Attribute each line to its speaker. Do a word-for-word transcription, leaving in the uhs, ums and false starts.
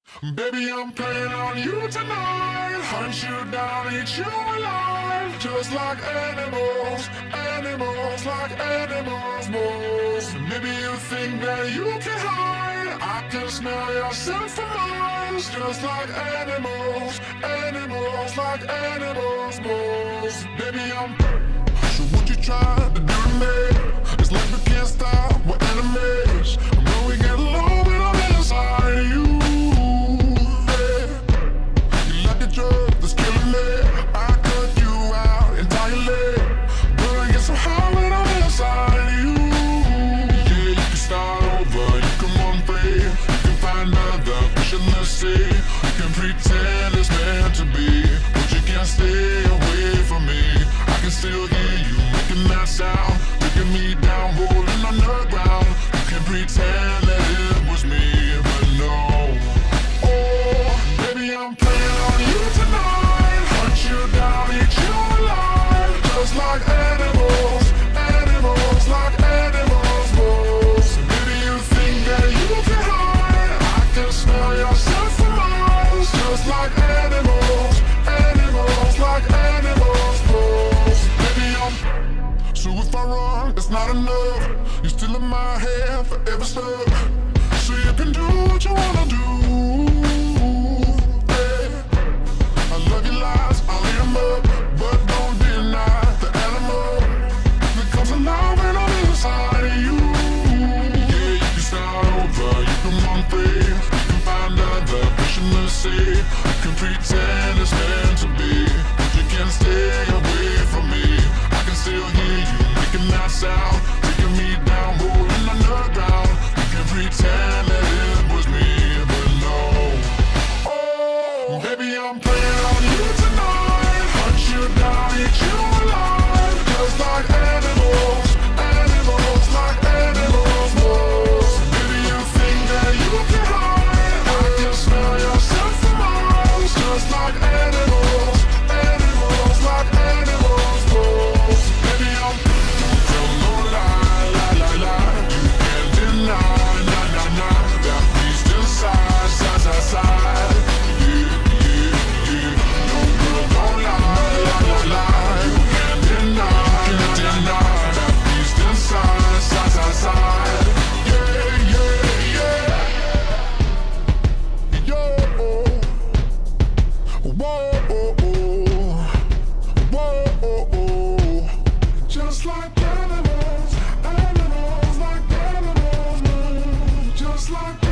Speaker 1: Baby, I'm playing on you tonight. Hunt you down, eat you alive. Just like animals, animals, like animals, moles. Maybe you think that you can hide. I can smell your scent from miles. Just like animals, animals, like animals, moles. Baby, I'm. So what you try to do to me? It's like we can't stop, we're enemies. And when we get low, we don't inside you. Drug that's killing me. I cut you out entirely, but I get so high when I'm inside you. Yeah, you can start over, you can run free, you can find other fish in the sea. You can pretend it's meant to be, but you can't stay away from me. I can still hear you making that sound, taking me down, rolling on the ground. You can pretend that it was me, but no. Oh, baby, I'm playing on you tonight. Hunt you down, eat you alive. Just like animals, animals, like animals, moles. Maybe you think that you can hide. I can smell your scent from miles. Just like animals, animals, like animals, moles. Maybe I'm. So if I run, it's not enough. You're still in my head, forever stuck. So you can do what you wanna do. Love your lies, I'll eat them up, but don't deny the animal that comes alive when I'm inside of you. Yeah, you can start over, you can run free, you can find other fish in the sea. You can pretend it's meant to be, but you can't stay away from me. I can still hear you making that sound, taking me down, rolling underground. You can pretend that it was me, but no. Oh, baby, I'm playing on you tonight. Hunt you down, eat you alive. Just like animals, animals, like animals, moles. Maybe you think that you can hide. I can smell your scent from miles. Just like animals, animals, like animals, moles. Baby, I'm. Don't tell no lie, lie, lie, lie. You can't deny, nah, nah, nah. That beast inside, side, side, side. Just like animals, animals, like animals, just like